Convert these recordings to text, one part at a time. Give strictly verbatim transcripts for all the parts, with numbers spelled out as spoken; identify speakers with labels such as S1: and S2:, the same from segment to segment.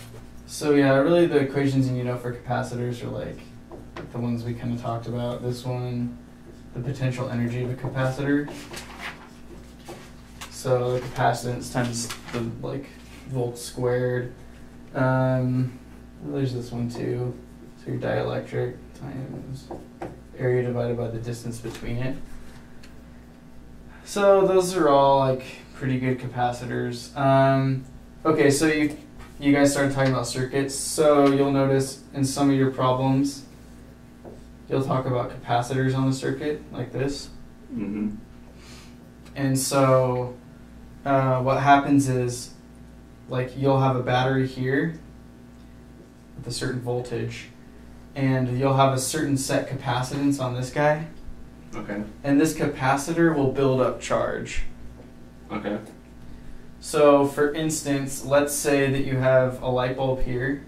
S1: So yeah, really the equations you need to know for capacitors are like the ones we kind of talked about. This one, the potential energy of a capacitor. So the capacitance times the like volts squared. Um, there's this one too. So your dielectric times area divided by the distance between it. So those are all like pretty good capacitors. Um, okay, so you you guys started talking about circuits. So you'll notice in some of your problems, you'll talk about capacitors on the circuit like this.
S2: Mm-hmm.
S1: And so uh, what happens is, like, you'll have a battery here with a certain voltage, and you'll have a certain set capacitance on this guy.
S2: Okay.
S1: And this capacitor will build up charge.
S2: Okay.
S1: So, for instance, let's say that you have a light bulb here.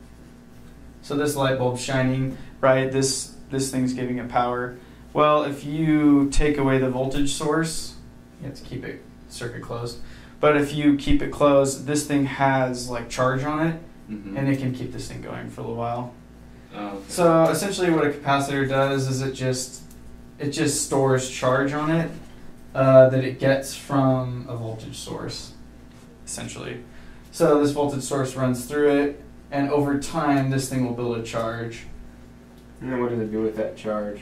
S1: So this light bulb's shining, right? This this thing's giving it power. Well, if you take away the voltage source, you have to keep it circuit closed. But if you keep it closed, this thing has like charge on it,
S2: Mm-hmm.
S1: and it can keep this thing going for a little while.
S2: Oh, okay.
S1: So essentially, what a capacitor does is it just it just stores charge on it uh, that it gets from a voltage source, essentially. So this voltage source runs through it, and over time, this thing will build a charge.
S3: And then what does it do with that charge?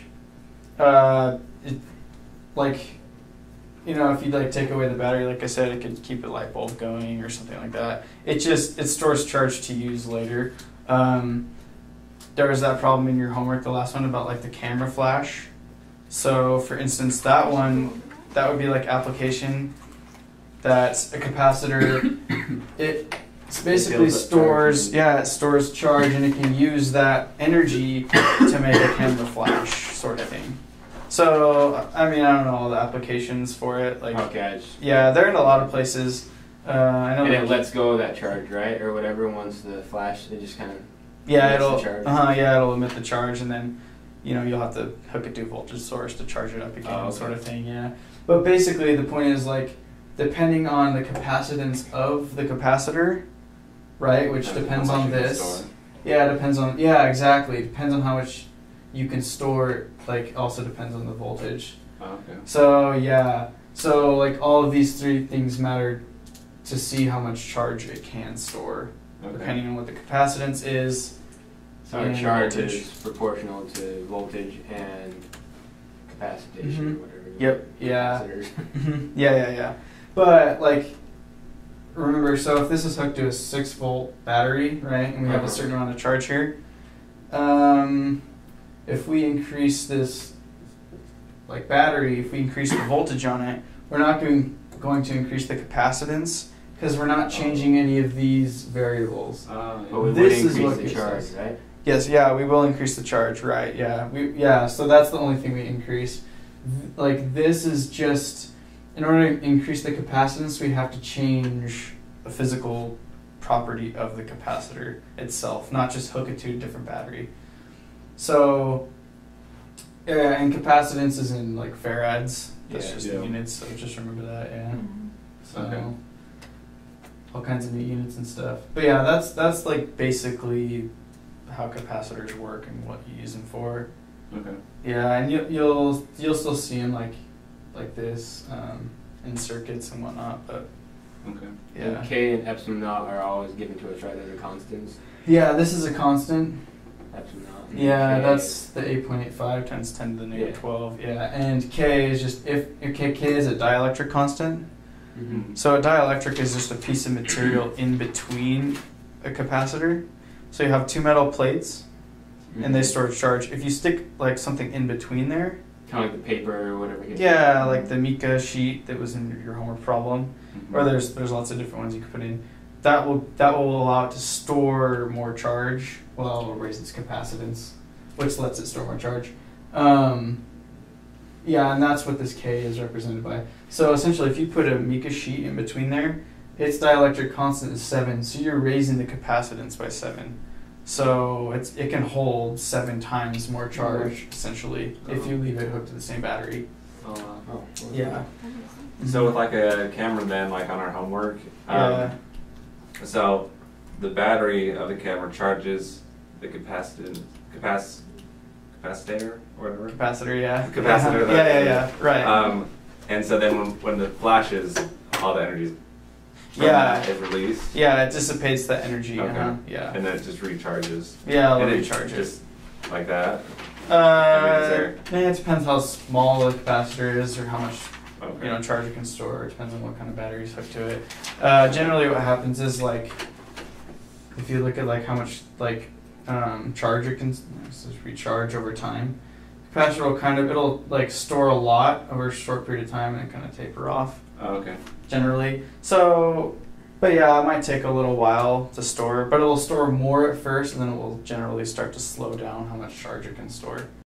S1: Uh, it, like, you know, if you like take away the battery, like I said, it could keep a light bulb going or something like that. It just it stores charge to use later. Um, there was that problem in your homework, the last one, about like the camera flash. So, for instance, that one, that would be like application that a capacitor, it basically
S3: builds up
S1: stores,
S3: charge.
S1: yeah, it stores charge, and it can use that energy to make a camera flash sort of thing. So, I mean, I don't know all the applications for it. Like,
S3: Okay, I just,
S1: yeah, they're in a lot of places. Uh, I know.
S3: and
S1: like-
S3: it lets go of that charge, right? Or whatever, once the flash, it just kind of...
S1: Yeah,
S3: emits the
S1: it'll.
S3: charge.
S1: Uh huh. Yeah, it'll emit the charge, and then, you know, you'll have to hook it to a voltage source to charge it up again,
S3: Oh, okay.
S1: sort of thing. Yeah. But basically, the point is like, depending on the capacitance of the capacitor, right, which
S3: How
S1: depends
S3: much
S1: on
S3: you can
S1: this.
S3: store.
S1: Yeah, it depends on. Yeah, exactly. It depends on how much you can store. Like, also depends on the voltage.
S2: Oh, okay.
S1: So yeah. So like all of these three things matter to see how much charge it can store,
S2: Okay.
S1: depending on what the capacitance is.
S3: So
S1: and
S3: a charge
S1: voltage.
S3: is proportional to voltage and capacitation,
S1: Mhm.
S3: or whatever. you
S1: Yep,
S3: want.
S1: yeah.
S3: Capacitors.
S1: yeah, yeah, yeah. But like, remember, so if this is hooked to a six volt battery, right, and we have a
S3: Uh-huh.
S1: certain amount of charge here, um, if we increase this, like battery, if we increase the voltage on it, we're not doing, going to increase the capacitance because we're not changing any of these variables.
S2: Uh,
S3: But we
S1: This
S3: would
S1: is
S3: increase
S1: what
S3: the
S1: gives
S3: charge,
S1: us-
S3: right?
S1: Yes, yeah, we will increase the charge, right? Yeah, we yeah. So that's the only thing we increase. Th- Like this is just in order to increase the capacitance, we have to change a physical property of the capacitor itself, not just hook it to a different battery. So, yeah, and capacitance is in like farads. That's
S3: Yeah,
S1: just
S2: yeah.
S1: the units. So just remember that. Yeah. So
S2: Okay.
S1: all kinds of new units and stuff. But yeah, that's that's like basically how capacitors work and what you use them for.
S2: Okay.
S1: Yeah, and you, you'll you'll still see them like like this um, in circuits and whatnot. But
S2: Okay.
S1: yeah,
S3: And K and epsilon naught are always given to us, right? They're the constants.
S1: yeah, this is a constant.
S3: Epsilon naught. and
S1: Yeah,
S3: K
S1: that's
S3: is-
S1: the eight point eight five times ten to the negative
S3: Yeah.
S1: twelve. Yeah, and K is just if okay, K is a dielectric constant.
S3: Mhm.
S1: So a dielectric is just a piece of material in between a capacitor. So you have two metal plates, and they
S3: Mhm.
S1: store charge. If you stick like something in between there,
S3: Kind of like the paper or whatever. gets-
S1: yeah, like the Mica sheet that was in your homework problem,
S2: Mhm.
S1: or there's there's lots of different ones you could put in. That will that will allow it to store more charge. Well, it'll raise its capacitance, which lets it store more charge. Um, yeah, and that's what this K is represented by. So essentially, if you put a Mica sheet in between there, its dielectric constant is seven. So you're raising the capacitance by seven. So it's it can hold seven times more charge essentially if you leave it hooked to the same battery.
S2: Oh, wow.
S3: Oh, okay.
S1: Yeah.
S4: So with like a camera then, like on our homework, um,
S1: Yeah.
S4: so the battery of the camera charges the capacitant, capac, capacitor or whatever.
S1: Capacitor, yeah.
S4: Capacitor,
S1: Yeah,
S4: that-
S1: yeah, yeah, right.
S4: Um, and so then when, when it flashes, all the energy from
S1: Yeah.
S4: that is released,
S1: Yeah, it dissipates the energy.
S4: Okay.
S1: Uh-huh. Yeah.
S4: and then it just recharges.
S1: Yeah, I'll
S4: and
S1: recharge it.
S4: Just like that.
S1: Uh,
S4: I mean, is there-
S1: eh, it depends how small the capacitor is or how much
S4: Okay.
S1: you know charge it can store. It depends on what kind of batteries hooked to it. Uh, generally, what happens is like if you look at like how much like um, charge it can this is recharge over time. Capacitor will kind of it'll like store a lot over a short period of time and then kind of taper off
S4: Oh, okay.
S1: generally. So, but yeah, it might take a little while to store, but it will store more at first, and then it will generally start to slow down how much charge it can store.